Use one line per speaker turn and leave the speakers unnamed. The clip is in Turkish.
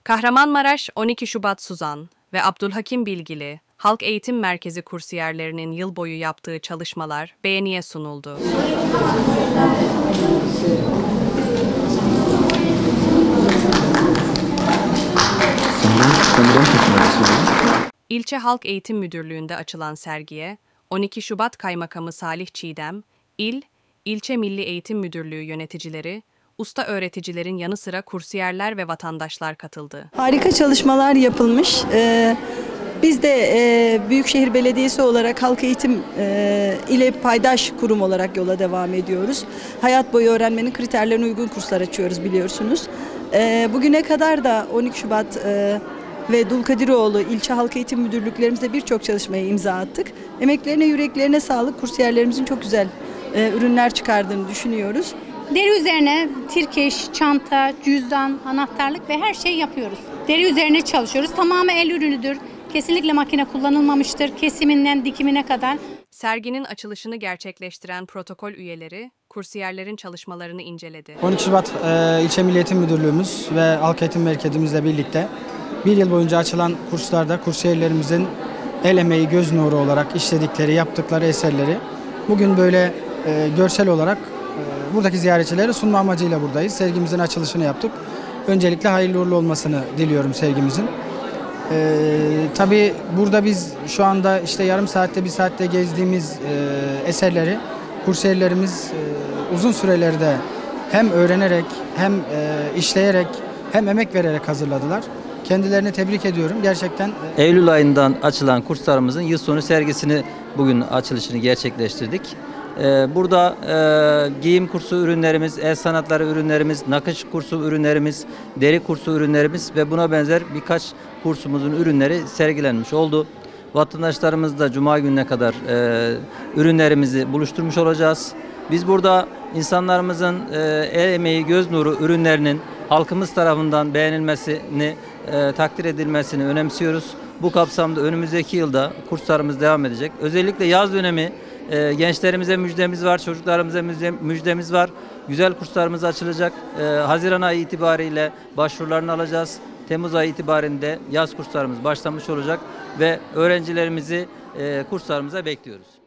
Kahramanmaraş 12 Şubat Suzan ve Abdülhakim Bilgili Halk Eğitim Merkezi kursiyerlerinin yıl boyu yaptığı çalışmalar beğeniye sunuldu. İlçe Halk Eğitim Müdürlüğü'nde açılan sergiye 12 Şubat Kaymakamı Salih Çiğdem, İlçe Milli Eğitim Müdürlüğü yöneticileri, usta öğreticilerin yanı sıra kursiyerler ve vatandaşlar katıldı.
Harika çalışmalar yapılmış. Biz de Büyükşehir Belediyesi olarak halk eğitim ile paydaş kurum olarak yola devam ediyoruz. Hayat boyu öğrenmenin kriterlerine uygun kurslar açıyoruz biliyorsunuz. Bugüne kadar da 12 Şubat ve Dulkadiroğlu ilçe halk eğitim müdürlüklerimizde birçok çalışmaya imza attık. Emeklerine, yüreklerine sağlık. Kursiyerlerimizin çok güzel ürünler çıkardığını düşünüyoruz.
Deri üzerine tirkeş, çanta, cüzdan, anahtarlık ve her şey yapıyoruz. Deri üzerine çalışıyoruz. Tamamı el ürünüdür. Kesinlikle makine kullanılmamıştır. Kesiminden dikimine kadar.
Serginin açılışını gerçekleştiren protokol üyeleri, kursiyerlerin çalışmalarını inceledi.
12 Şubat İlçe Milli Eğitim Müdürlüğümüz ve Halk Eğitim Merkezimizle birlikte bir yıl boyunca açılan kurslarda kursiyerlerimizin el emeği göz nuru olarak işledikleri, yaptıkları eserleri bugün böyle görsel olarak buradaki ziyaretçilere sunma amacıyla buradayız. Sergimizin açılışını yaptık. Öncelikle hayırlı uğurlu olmasını diliyorum sergimizin. Tabii burada biz şu anda işte yarım saatte, bir saatte gezdiğimiz eserleri kursiyerlerimiz uzun sürelerde hem öğrenerek hem işleyerek hem emek vererek hazırladılar. Kendilerini tebrik ediyorum. Gerçekten
Eylül ayından açılan kurslarımızın yıl sonu sergisini bugün açılışını gerçekleştirdik. Burada giyim kursu ürünlerimiz, el sanatları ürünlerimiz, nakış kursu ürünlerimiz, deri kursu ürünlerimiz ve buna benzer birkaç kursumuzun ürünleri sergilenmiş oldu. Vatandaşlarımız da Cuma gününe kadar ürünlerimizi buluşturmuş olacağız. Biz burada insanlarımızın el emeği, göz nuru ürünlerinin halkımız tarafından beğenilmesini, takdir edilmesini önemsiyoruz. Bu kapsamda önümüzdeki yılda kurslarımız devam edecek. Özellikle yaz dönemi gençlerimize müjdemiz var, çocuklarımıza müjdemiz var. Güzel kurslarımız açılacak. Haziran ayı itibariyle başvurularını alacağız. Temmuz ayı itibarinde yaz kurslarımız başlamış olacak ve öğrencilerimizi kurslarımıza bekliyoruz.